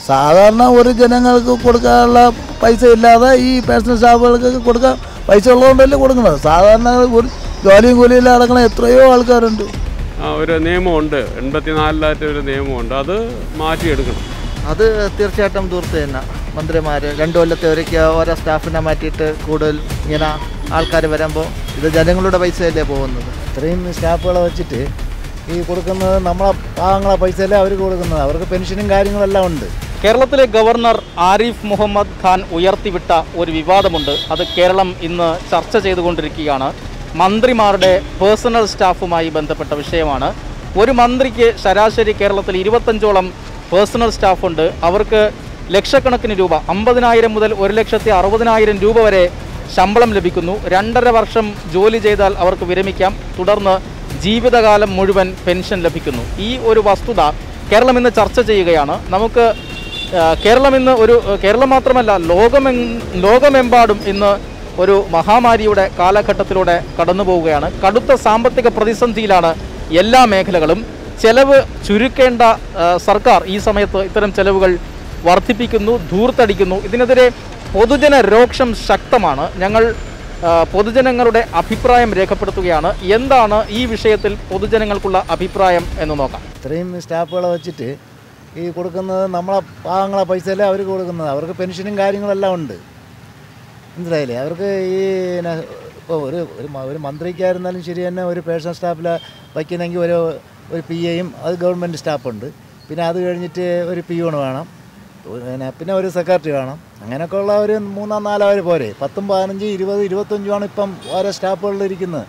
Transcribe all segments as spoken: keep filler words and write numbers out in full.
സാധാരണ ഒരു ജനങ്ങൾക്ക് കൊടുക്കാനുള്ള പൈസ ഇല്ലാതെ ഈ പേഴ്സണൽ സ്റ്റാഫുകൾക്ക് കൊടുക്കാൻ പൈസ ഉള്ളതുകൊണ്ടല്ലേ കൊടുക്കുന്നത്. സാധാരണ ഒരു ജോലിയും കൂലിയും അടക്കണ എത്രയോ ആൾക്കാരുണ്ട്. ഒരു നിയമമുണ്ട്, എൺപത്തിനാലിലായിട്ട് ഒരു നിയമമുണ്ട്, അത് മാറ്റിയെടുക്കണം. അത് തീർച്ചയായിട്ടും ദൂരത്ത് തന്നെ മന്ത്രിമാർ രണ്ട് കൊല്ലത്തെ ഒരിക്കൽ ഓരോ സ്റ്റാഫിനെ മാറ്റിയിട്ട് കൂടുതൽ ഇങ്ങനെ ആൾക്കാർ വരുമ്പോൾ ഇത് ജനങ്ങളുടെ പൈസയല്ലേ പോകുന്നത്. ഇത്രയും സ്റ്റാഫുകളെ വെച്ചിട്ട് ഈ കൊടുക്കുന്നത് നമ്മളെ പാവങ്ങളെ പൈസയല്ലേ അവർ കൊടുക്കുന്നത്. അവർക്ക് പെൻഷനും കാര്യങ്ങളെല്ലാം ഉണ്ട്. കേരളത്തിലെ ഗവർണർ ആരിഫ് മുഹമ്മദ് ഖാൻ ഉയർത്തിവിട്ട ഒരു വിവാദമുണ്ട്. അത് കേരളം ഇന്ന് ചർച്ച ചെയ്തുകൊണ്ടിരിക്കുകയാണ്. മന്ത്രിമാരുടെ പേഴ്സണൽ സ്റ്റാഫുമായി ബന്ധപ്പെട്ട വിഷയമാണ്. ഒരു മന്ത്രിക്ക് ശരാശരി കേരളത്തിൽ ഇരുപത്തഞ്ചോളം പേഴ്സണൽ സ്റ്റാഫുണ്ട്. അവർക്ക് ലക്ഷക്കണക്കിന് രൂപ, അമ്പതിനായിരം മുതൽ ഒരു ലക്ഷത്തി അറുപതിനായിരം രൂപ വരെ ശമ്പളം ലഭിക്കുന്നു. രണ്ടര വർഷം ജോലി ചെയ്താൽ അവർക്ക് വിരമിക്കാം. തുടർന്ന് ജീവിതകാലം മുഴുവൻ പെൻഷൻ ലഭിക്കുന്നു. ഈ ഒരു വസ്തുത കേരളം ഇന്ന് ചർച്ച ചെയ്യുകയാണ്. നമുക്ക് കേരളം ഇന്ന് ഒരു കേരളം മാത്രമല്ല ലോകമെ ലോകമെമ്പാടും ഇന്ന് ഒരു മഹാമാരിയുടെ കാലഘട്ടത്തിലൂടെ കടന്നു പോവുകയാണ്. കടുത്ത സാമ്പത്തിക പ്രതിസന്ധിയിലാണ് എല്ലാ മേഖലകളും. ചെലവ് ചുരുക്കേണ്ട സർക്കാർ ഈ സമയത്ത് ഇത്തരം ചെലവുകൾ വർദ്ധിപ്പിക്കുന്നു, ധൂർത്തടിക്കുന്നു. ഇതിനെതിരെ പൊതുജന രോക്ഷം ശക്തമാണ്. ഞങ്ങൾ പൊതുജനങ്ങളുടെ അഭിപ്രായം രേഖപ്പെടുത്തുകയാണ്. എന്താണ് ഈ വിഷയത്തിൽ പൊതുജനങ്ങൾക്കുള്ള അഭിപ്രായം എന്ന് നോക്കാം. ഇത്രയും സ്റ്റാഫുകളെ വെച്ചിട്ട് ഈ കൊടുക്കുന്നത് നമ്മളെ പാവങ്ങളെ പൈസയല്ലേ അവർ കൊടുക്കുന്നത്. അവർക്ക് പെൻഷനും കാര്യങ്ങളെല്ലാം ഉണ്ട്. മനസ്സിലായില്ലേ? അവർക്ക് ഈ ഇപ്പോൾ ഒരു ഒരു മന്ത്രിക്കായിരുന്നാലും ശരി തന്നെ ഒരു പേഴ്സണൽ സ്റ്റാഫിൽ വയ്ക്കുന്നെങ്കിൽ ഒരു ഒരു പി എയും അത് ഗവൺമെൻറ് സ്റ്റാഫുണ്ട്. പിന്നെ അത് കഴിഞ്ഞിട്ട് ഒരു പി യൂണ് വേണം, പിന്നെ പിന്നെ ഒരു സെക്രട്ടറി വേണം. അങ്ങനെയൊക്കെ ഉള്ള ഒരു മൂന്നോ നാലോ അവർ പോരെ. പത്തും പതിനഞ്ച് ഇരുപത് ഇരുപത്തഞ്ചുമാണ് ഇപ്പം ഓരോ സ്റ്റാഫുകളിൽ ഇരിക്കുന്നത്.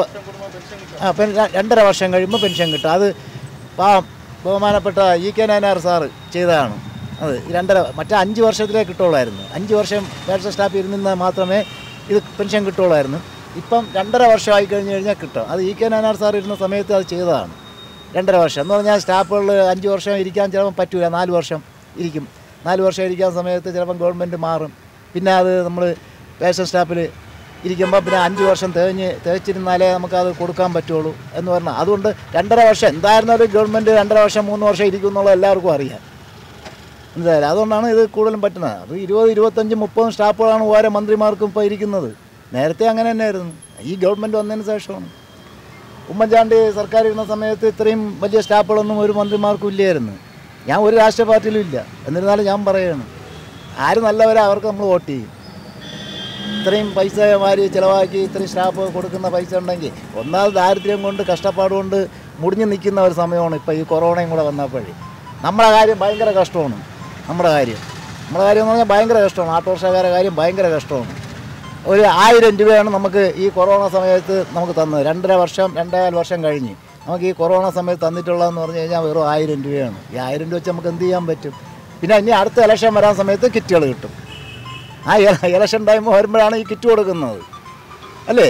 ആ രണ്ടര വർഷം കഴിയുമ്പോൾ പെൻഷൻ കിട്ടും. അത് പാ ബഹുമാനപ്പെട്ട ഇ കെ നായനാർ സാറ് ചെയ്തതാണ്. അത് രണ്ടര മറ്റേ അഞ്ച് വർഷത്തിലേ കിട്ടുള്ളായിരുന്നു. അഞ്ച് വർഷം പേഴ്സണൽ സ്റ്റാഫ് ഇരുന്നാൽ മാത്രമേ ഇത് പെൻഷൻ കിട്ടുള്ളായിരുന്നു. ഇപ്പം രണ്ടര വർഷം ആയി കഴിഞ്ഞ് കഴിഞ്ഞാൽ കിട്ടും. അത് ഇ കെ നായനാർ സാർ ഇരുന്ന സമയത്ത് അത് ചെയ്തതാണ്. രണ്ടര വർഷം എന്ന് പറഞ്ഞാൽ സ്റ്റാഫുകളിൽ അഞ്ച് വർഷം ഇരിക്കാൻ ചിലപ്പം പറ്റില്ല, നാല് വർഷം ഇരിക്കും. നാല് വർഷം ഇരിക്കാൻ സമയത്ത് ചിലപ്പം ഗവൺമെൻറ് മാറും. പിന്നെ അത് നമ്മൾ പേഴ്സണൽ സ്റ്റാഫിൽ ഇരിക്കുമ്പോൾ പിന്നെ അഞ്ച് വർഷം തികഞ്ഞ് തികച്ചിരുന്നാലേ നമുക്കത് കൊടുക്കാൻ പറ്റുള്ളൂ എന്ന് പറഞ്ഞാൽ അതുകൊണ്ട് രണ്ടര വർഷം എന്തായിരുന്ന ഒരു ഗവൺമെൻറ് രണ്ടര വർഷം മൂന്ന് വർഷം ഇരിക്കും എന്നുള്ളത് എല്ലാവർക്കും അറിയാം. എന്തായാലും അതുകൊണ്ടാണ് ഇത് കൂടുതലും പറ്റുന്നത്. അത് ഇരുപത് ഇരുപത്തഞ്ച് മുപ്പതും സ്റ്റാഫുകളാണ് ഓരോ മന്ത്രിമാർക്കും ഇപ്പോൾ ഇരിക്കുന്നത്. നേരത്തെ അങ്ങനെ തന്നെയായിരുന്നു. ഈ ഗവൺമെൻറ് വന്നതിന് ശേഷമാണ്. ഉമ്മൻചാണ്ടി സർക്കാർ ഇരുന്ന സമയത്ത് ഇത്രയും വലിയ സ്റ്റാഫുകളൊന്നും ഒരു മന്ത്രിമാർക്കും ഇല്ലായിരുന്നു. ഞാൻ ഒരു രാഷ്ട്രീയ പാർട്ടിയിലും ഇല്ല. എന്നിരുന്നാലും ഞാൻ പറയുകയാണ്, ആര് നല്ലവരെ അവർക്ക് നമ്മൾ വോട്ട് ചെയ്യും. ഇത്രയും പൈസ മാറി ചിലവാക്കി ഇത്രയും സ്റ്റാഫ് കൊടുക്കുന്ന പൈസ ഉണ്ടെങ്കിൽ ഒന്നാമത് ദാരിദ്ര്യം കൊണ്ട് കഷ്ടപ്പാട് കൊണ്ട് മുടിഞ്ഞു നിൽക്കുന്ന ഒരു സമയമാണ് ഇപ്പോൾ ഈ കൊറോണയും കൂടെ വന്നപ്പോഴേ. നമ്മുടെ കാര്യം ഭയങ്കര കഷ്ടമാണ്. നമ്മുടെ കാര്യം നമ്മുടെ കാര്യം എന്ന് പറഞ്ഞാൽ ഭയങ്കര കഷ്ടമാണ്. ഓട്ടോറിക്ഷക്കാരുടെ കാര്യം ഭയങ്കര കഷ്ടമാണ്. ഒരു ആയിരം രൂപയാണ് നമുക്ക് ഈ കൊറോണ സമയത്ത് നമുക്ക് തന്നത്. രണ്ടര വർഷം രണ്ടേകാൽ വർഷം കഴിഞ്ഞ് നമുക്ക് ഈ കൊറോണ സമയത്ത് തന്നിട്ടുള്ളതെന്ന് പറഞ്ഞു കഴിഞ്ഞാൽ വെറും ആയിരം രൂപയാണ്. ഈ ആയിരം രൂപ വെച്ച് നമുക്ക് എന്ത് ചെയ്യാൻ പറ്റും? പിന്നെ ഇനി അടുത്ത ഇലക്ഷൻ വരാൻ സമയത്ത് കിറ്റുകൾ കിട്ടും. ആ ഇലക്ഷൻ ടൈം വരുമ്പോഴാണ് ഈ കിറ്റ് കൊടുക്കുന്നത്, അല്ലേ?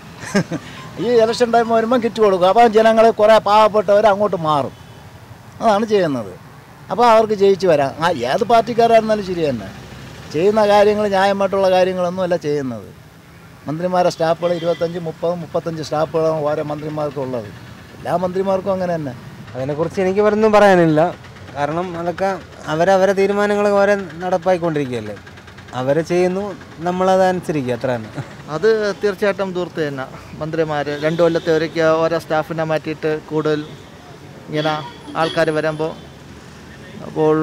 ഈ ഇലക്ഷൻ ടൈം വരുമ്പോൾ കിറ്റ് കൊടുക്കും. അപ്പോൾ ജനങ്ങൾ കുറേ പാവപ്പെട്ടവർ അങ്ങോട്ട് മാറും. അതാണ് ചെയ്യുന്നത്. അപ്പോൾ അവർക്ക് ജയിച്ച് വരാം. ആ ഏത് പാർട്ടിക്കാരായിരുന്നാലും ശരി തന്നെ ചെയ്യുന്ന കാര്യങ്ങൾ ന്യായമായിട്ടുള്ള കാര്യങ്ങളൊന്നും അല്ല ചെയ്യുന്നത്. മന്ത്രിമാരുടെ സ്റ്റാഫുകൾ ഇരുപത്തഞ്ച് മുപ്പത് മുപ്പത്തഞ്ച് സ്റ്റാഫുകളാണ് ഓരോ മന്ത്രിമാർക്കും ഉള്ളത്. എല്ലാ മന്ത്രിമാർക്കും അങ്ങനെ തന്നെ. അതിനെക്കുറിച്ച് എനിക്ക് ഒന്നും പറയാനില്ല. കാരണം അതൊക്കെ അവരവരെ തീരുമാനങ്ങൾ ഓരോ നടപ്പായിക്കൊണ്ടിരിക്കുകയല്ലേ. അവർ ചെയ്യുന്നു, നമ്മളതനുസരിക്കുക, അത്ര തന്നെ. അത് തീർച്ചയായിട്ടും ദൂരത്ത് തന്നെ മന്ത്രിമാർ രണ്ട് കൊല്ലത്തെ ഒരിക്കൽ ഓരോ സ്റ്റാഫിനെ മാറ്റിയിട്ട് കൂടുതൽ ഇങ്ങനെ ആൾക്കാർ വരുമ്പോൾ അപ്പോൾ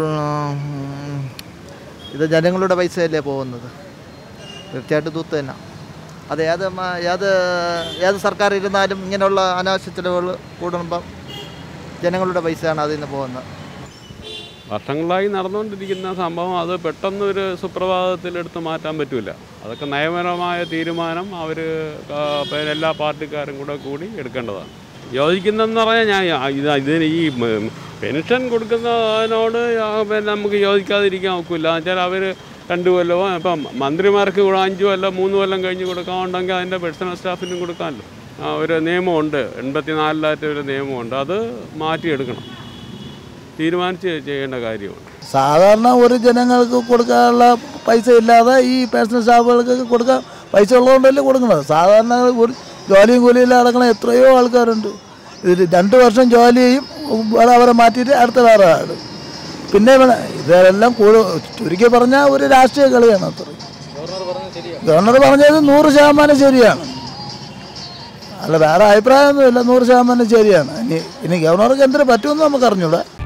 ഇത് ജനങ്ങളുടെ പൈസയല്ലേ പോകുന്നത്. തീർച്ചയായിട്ടും ദൂരത്ത് തന്നെ. അത് ഏത് ഏത് ഏത് സർക്കാർ ഇരുന്നാലും ഇങ്ങനെയുള്ള അനാവശ്യ ചിലവുകൾ കൂടുമ്പം ജനങ്ങളുടെ പൈസയാണ് അതിൽ നിന്ന് പോകുന്നത്. വർഷങ്ങളായി നടന്നുകൊണ്ടിരിക്കുന്ന സംഭവം അത് പെട്ടെന്ന് ഒരു സുപ്രഭാതത്തിലെടുത്ത് മാറ്റാൻ പറ്റില്ല. അതൊക്കെ നയപരമായ തീരുമാനം അവർ എല്ലാ പാർട്ടിക്കാരും കൂടെ കൂടി എടുക്കേണ്ടതാണ്. യോജിക്കുന്നതെന്ന് പറഞ്ഞാൽ ഞാൻ ഇത് ഇതിന് ഈ പെൻഷൻ കൊടുക്കുന്നതിനോട് പിന്നെ നമുക്ക് യോജിക്കാതിരിക്കാൻ ഒക്കില്ല. എന്ന് വെച്ചാൽ അവർ രണ്ട് കൊല്ലമോ ഇപ്പം മന്ത്രിമാർക്ക് കൂടെ അഞ്ച് കൊല്ലം മൂന്ന് കൊല്ലം കഴിഞ്ഞ് കൊടുക്കാനുണ്ടെങ്കിൽ അതിൻ്റെ പേഴ്സണൽ സ്റ്റാഫിനും കൊടുക്കാമല്ലോ. ഒരു നിയമമുണ്ട്, എൺപത്തിനാലിലായിട്ട് ഒരു നിയമമുണ്ട്, അത് മാറ്റിയെടുക്കണം. തീരുമാനിച്ച് ചെയ്യേണ്ട കാര്യമാണ്. സാധാരണ ഒരു ജനങ്ങൾക്ക് കൊടുക്കാനുള്ള പൈസ ഇല്ലാതെ ഈ പേഴ്സണൽ സ്റ്റാഫുകൾക്ക് കൊടുക്കാൻ പൈസ ഉള്ളതുകൊണ്ടല്ലേ കൊടുക്കുന്നത്. സാധാരണ ഒരു ജോലിയും കൂലിയും അടക്കണ എത്രയോ ആൾക്കാരുണ്ട്. ഇത് രണ്ട് വർഷം ജോലി ചെയ്യും, വേറെ അവരെ മാറ്റിയിട്ട് അടുത്ത വേറെ ആട്. പിന്നെ ഇതെല്ലാം ചുരുക്കി പറഞ്ഞാൽ ഒരു രാഷ്ട്രീയ കളിയാണ് അത്ര. ഗവർണർ പറഞ്ഞത് നൂറ് ശതമാനം ശരിയാണ്, അല്ല വേറെ അഭിപ്രായമൊന്നുമില്ല, നൂറ് ശതമാനം ശരിയാണ്. ഇനി ഇനി ഗവർണർക്ക് എന്തിനു പറ്റുമെന്ന് നമുക്ക് അറിഞ്ഞൂടാ.